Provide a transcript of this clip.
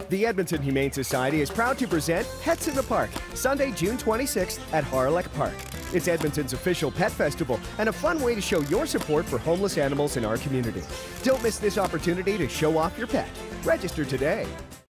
The Edmonton Humane Society is proud to present Pets in the Park, Sunday, June 26th at Harlech Park. It's Edmonton's official pet festival and a fun way to show your support for homeless animals in our community. Don't miss this opportunity to show off your pet. Register today.